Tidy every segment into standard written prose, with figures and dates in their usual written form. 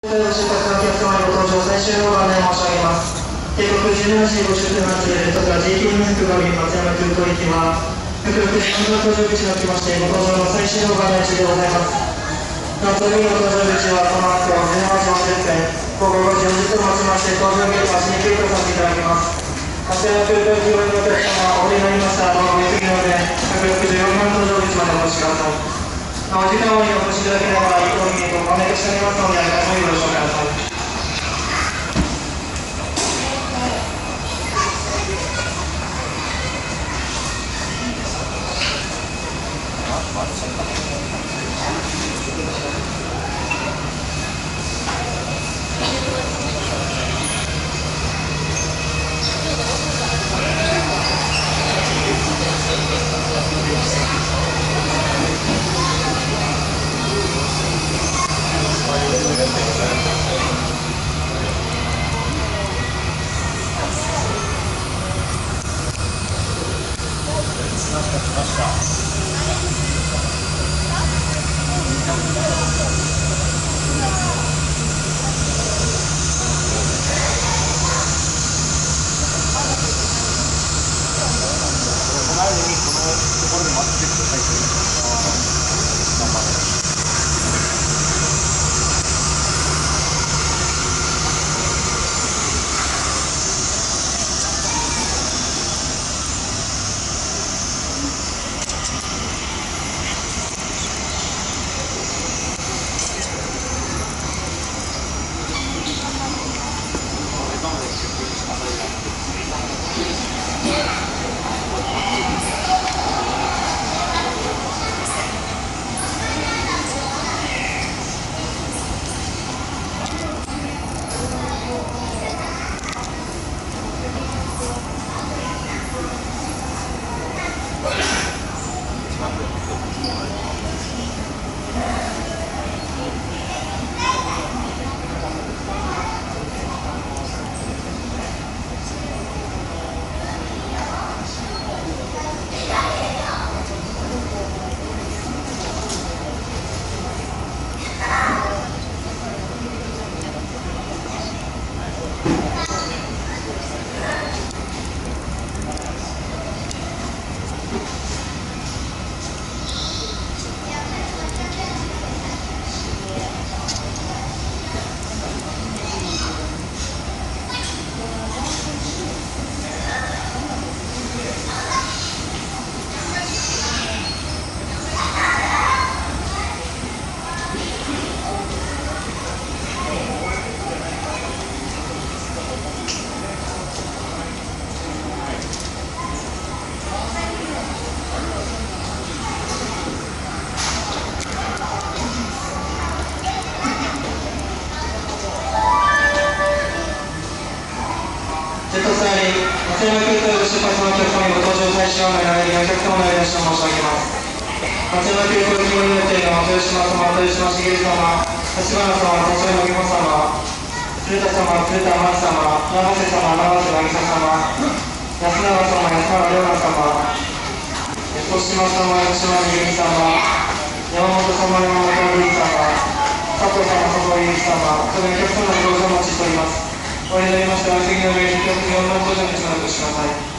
出発のお客様にご搭乗最終のご案内申し上げます。定刻17時50分発で、特が JT ミスクが松山空港行きは、翌々時間の搭乗口におきまして、ご搭乗の最終のご案内中でございます。なお、次の搭乗口はこの後18時40分、午後5時40分をもちまして、搭乗ゲートは閉め切りとさせていただきます。松山空港行きご利用のお客様、お降りになりましたら、どうぞごゆっくりので、164番搭乗口までお越しください。お時間をお越しいただければ、一向にご案内としておりますので、ありがとうご了承ください。松山空港出発のお客様にご搭乗最終案内のお客様のお話を申し上げます。松山空港行きご利用予定の豊島様、豊島茂様、立花様、立花義母様、鶴田様、鶴田真理様、永瀬様、永瀬渚様、安永様、安永亮奈様、小島様、吉島めぐみ様、山本様、山本瑠衣様、佐藤様、佐藤由紀様、それにお客様のご搭乗お待ちしております。お降りになりましたら、次の上に4番搭乗口までお越しください。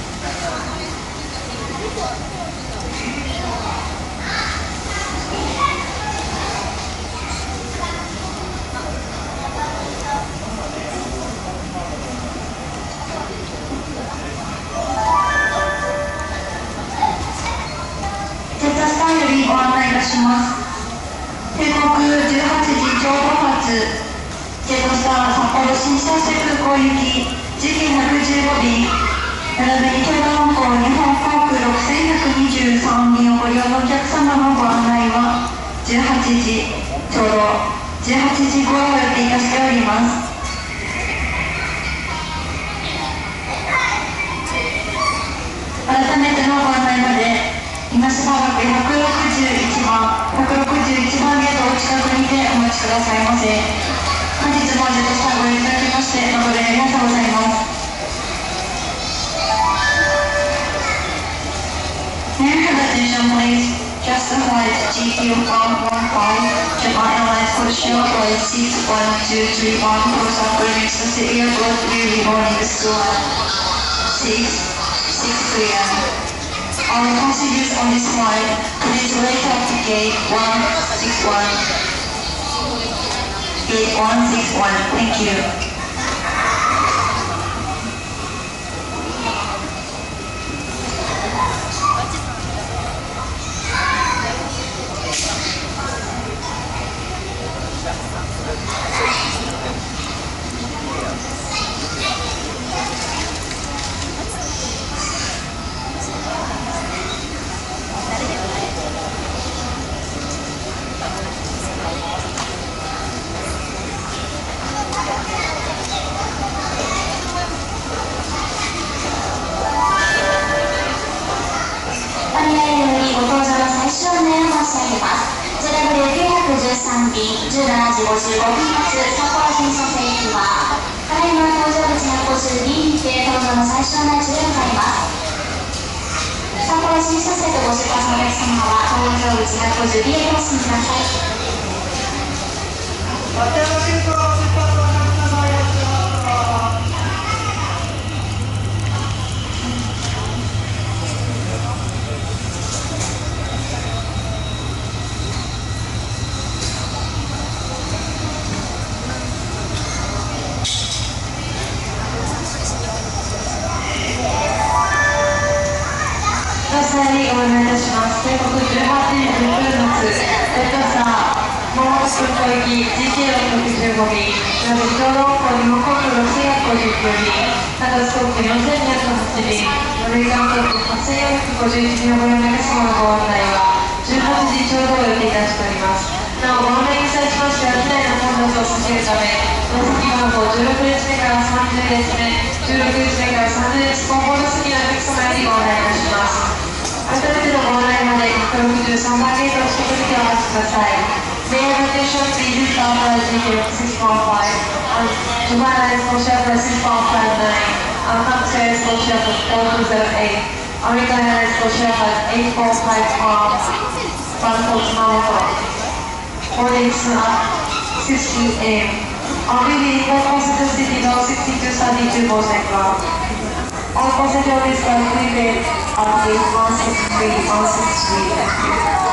ジェットスターよりご案内いたします。定刻18時ちょうど発、ジェットスター札幌新千歳空港行き次115便、並びに京都本港日本航空6123便をご利用のお客様のご案内は18時ちょうど18時頃を予定いたしております。改めてのご案内まで今しばらく161番ゲートお近くにてお待ちくださいませ。本日もジェットスターご利用いただきまして誠にありがとうございます。May I have attention please? Just the flight GQ115 Japan Airlines for short flight seats 1231 for Sapporo City Airport, early morning school 6 p.m. All passengers on this flight, please wait at gate 161. Gate 161. Thank you. JW913 便17時55分発札幌新千歳行きはただいま搭乗口の交通便にて搭乗の最小な注意を入ります。札幌新千歳とご出発のお客様は搭乗口の交通便へお進みください。 松山空港を出発のお客様、よろしくお願いします。 お願いいたします。定刻18時10分発レッドスター熊本空港行き GT665 便ちょうど日本航空6459便高津航空4208便アメリカン航空8451便をご利用の皆様のご案内は18時ちょうどを予定いたしております。なおご案内に際しましては機内の混雑を避けるため座席番号16列目から30列目16列目から30列後方の席のお客様よりご案内いたします。改めてのご案内まで163番ゲートを取得でお待ちください。May I attention please stop at GT645 Japan is for share for 659 Hansen is for share for 4208 American Airlines for share for 845 Bangkok Kumamoto boarding soon at 6 a.m. On leaving for Passenger City door 6232 Bosec Ground. All passengers are prepaid at gate 163, 163. Thank you.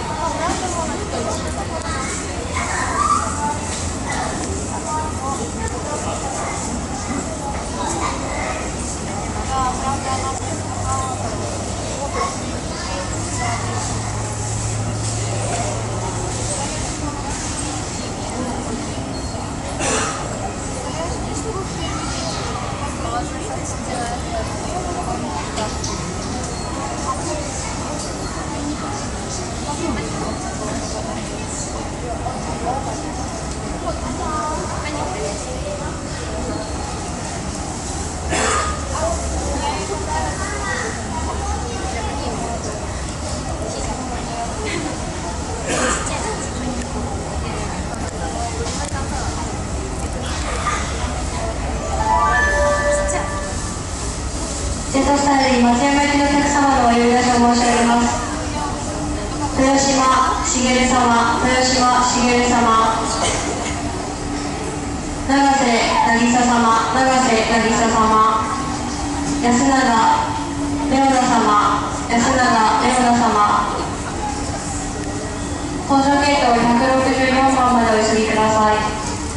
ジェットスタイルに松山行きのお客様のお呼び出しを申し上げます。豊島茂様、豊島茂様、永瀬渚様、永瀬渚様、安永レオナ様、安永レオナ様、搭乗ゲート164番までお急ぎください。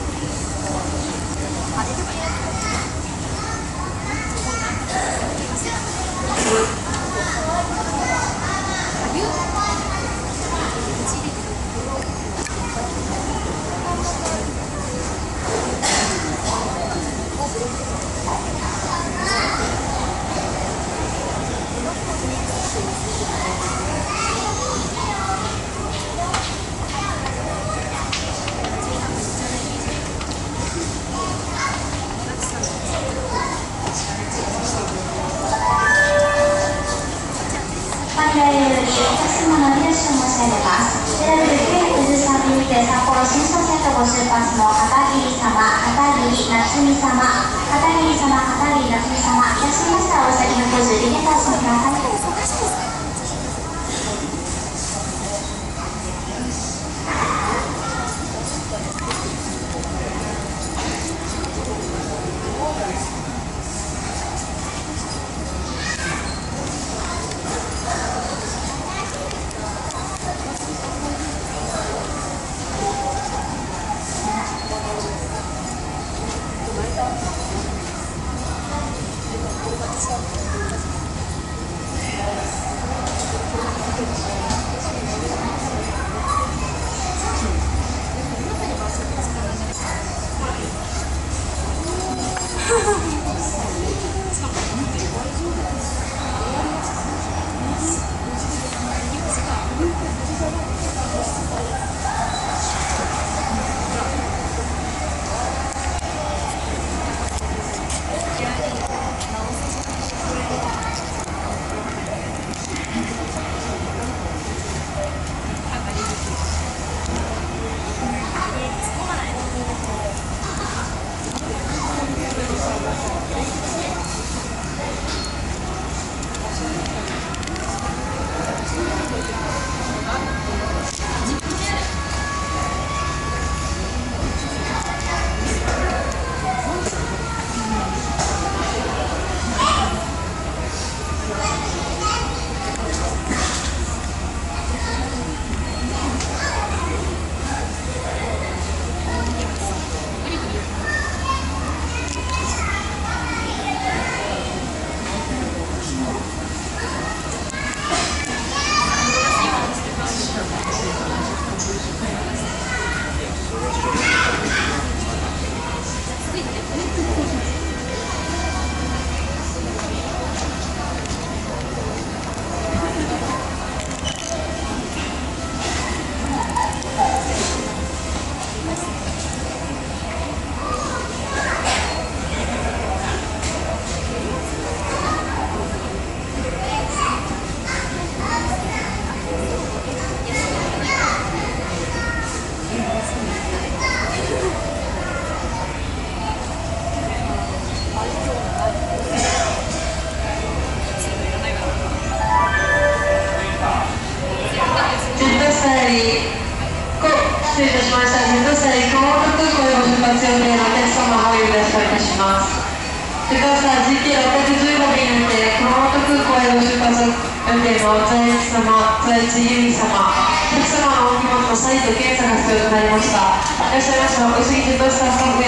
札幌新千歳とご出発の片桐様、片桐夏美様、片桐様、片桐夏美様、いらっしゃいましたらお先の補充入れたお進みください。 ます。ジェットスター GT615 便にて熊本空港へご出発予定の在地様、在地由美様、お客様のお荷物と再度検査が必要となりました。いらっしゃいました。小杉ジェットスタースタッフ